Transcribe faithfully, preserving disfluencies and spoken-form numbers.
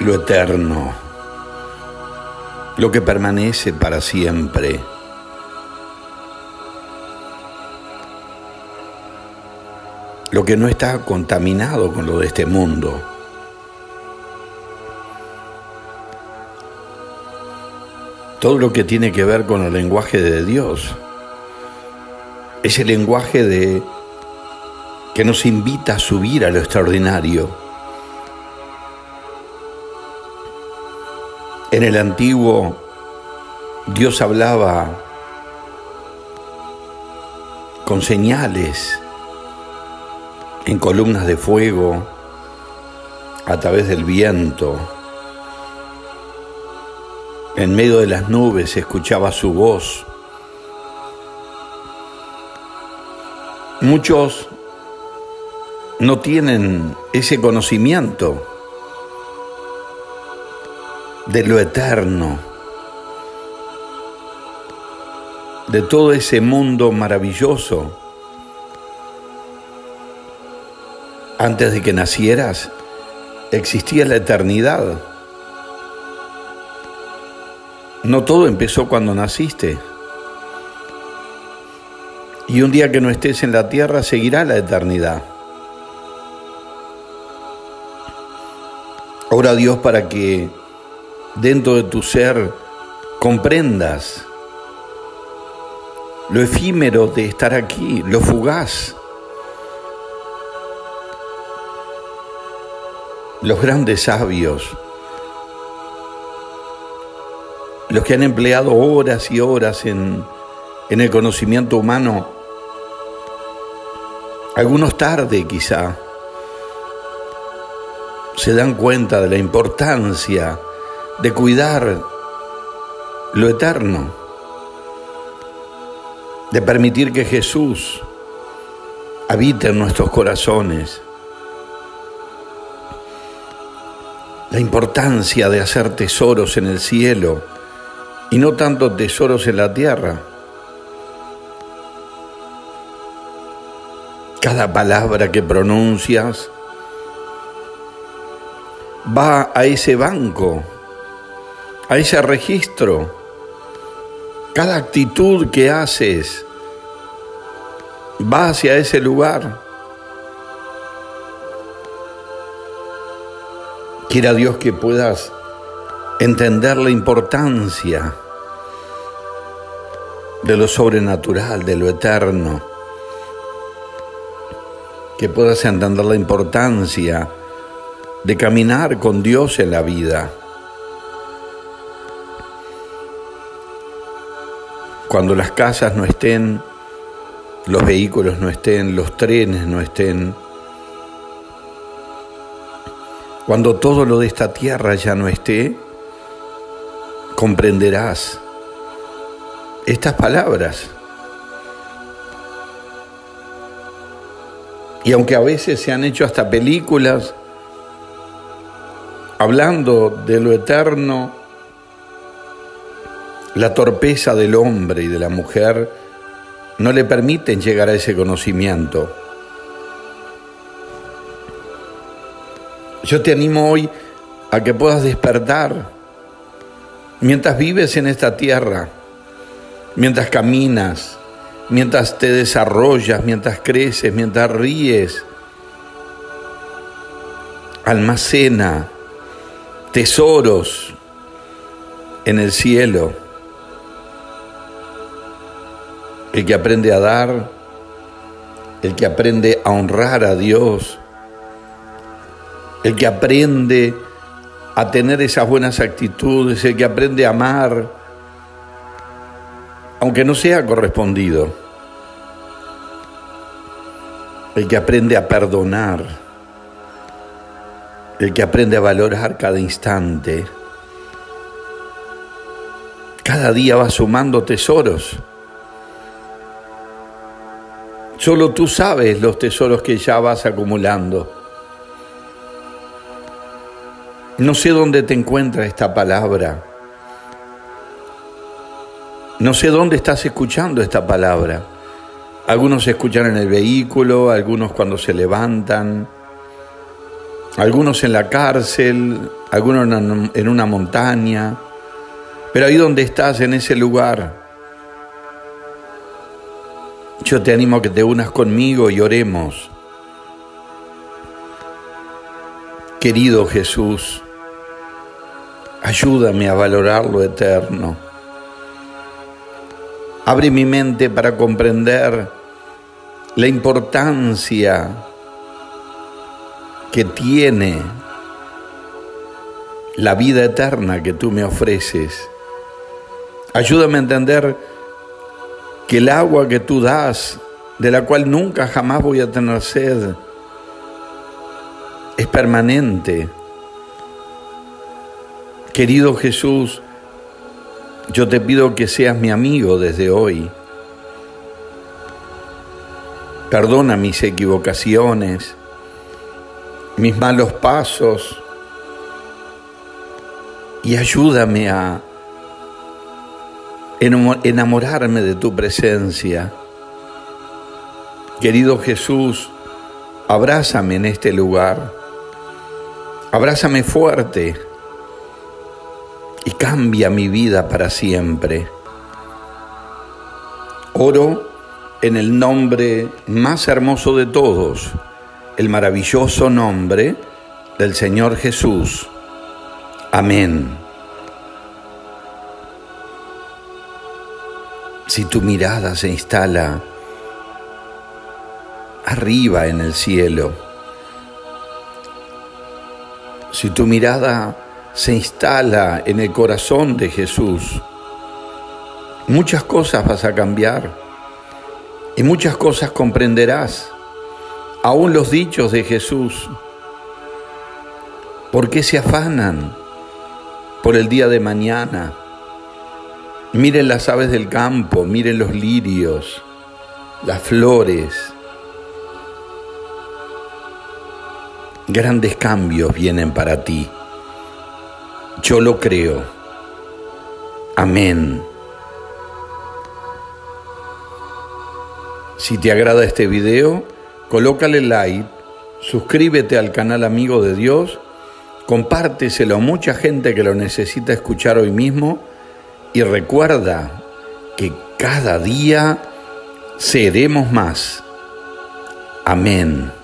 lo eterno, lo que permanece para siempre. Lo que no está contaminado con lo de este mundo. Todo lo que tiene que ver con el lenguaje de Dios. Ese lenguaje de, que nos invita a subir a lo extraordinario. En el antiguo, Dios hablaba con señales, en columnas de fuego, a través del viento. En medio de las nubes se escuchaba su voz. Muchos no tienen ese conocimiento de lo eterno, de todo ese mundo maravilloso. Antes de que nacieras, existía la eternidad. No todo empezó cuando naciste. Y un día que no estés en la tierra, seguirá la eternidad. Ora a Dios para que dentro de tu ser comprendas lo efímero de estar aquí, lo fugaz. Los grandes sabios, los que han empleado horas y horas en, en el conocimiento humano, algunos tarde quizá, se dan cuenta de la importancia de cuidar lo eterno, de permitir que Jesús habite en nuestros corazones. La importancia de hacer tesoros en el cielo y no tanto tesoros en la tierra. Cada palabra que pronuncias va a ese banco, a ese registro. Cada actitud que haces va hacia ese lugar. Quiera Dios que puedas entender la importancia de lo sobrenatural, de lo eterno. Que puedas entender la importancia de caminar con Dios en la vida. Cuando las casas no estén, los vehículos no estén, los trenes no estén, cuando todo lo de esta tierra ya no esté, comprenderás estas palabras. Y aunque a veces se han hecho hasta películas hablando de lo eterno, la torpeza del hombre y de la mujer no le permiten llegar a ese conocimiento. Yo te animo hoy a que puedas despertar mientras vives en esta tierra, mientras caminas, mientras te desarrollas, mientras creces, mientras ríes. Almacena tesoros en el cielo. El que aprende a dar, el que aprende a honrar a Dios, el que aprende a tener esas buenas actitudes, el que aprende a amar, aunque no sea correspondido, el que aprende a perdonar, el que aprende a valorar cada instante, cada día va sumando tesoros. Solo tú sabes los tesoros que ya vas acumulando. No sé dónde te encuentra esta palabra. No sé dónde estás escuchando esta palabra. Algunos escuchan en el vehículo, algunos cuando se levantan, algunos en la cárcel, algunos en una montaña, pero ahí donde estás, en ese lugar, yo te animo a que te unas conmigo y oremos. Querido Jesús, ayúdame a valorar lo eterno. Abre mi mente para comprender la importancia que tiene la vida eterna que tú me ofreces. Ayúdame a entender que el agua que tú das, de la cual nunca jamás voy a tener sed, es permanente. Querido Jesús, yo te pido que seas mi amigo desde hoy. Perdona mis equivocaciones, mis malos pasos, y ayúdame a enamorarme de tu presencia. Querido Jesús, abrázame en este lugar, abrázame fuerte y cambia mi vida para siempre. Oro en el nombre más hermoso de todos, el maravilloso nombre del Señor Jesús. Amén. Si tu mirada se instala arriba en el cielo, si tu mirada se instala en el corazón de Jesús, muchas cosas vas a cambiar y muchas cosas comprenderás, aún los dichos de Jesús. ¿Por qué se afanan por el día de mañana? Miren las aves del campo, miren los lirios, las flores. Grandes cambios vienen para ti. Yo lo creo. Amén. Si te agrada este video, colócale like, suscríbete al canal Amigo de Dios, compárteselo a mucha gente que lo necesita escuchar hoy mismo y recuerda que cada día seremos más. Amén.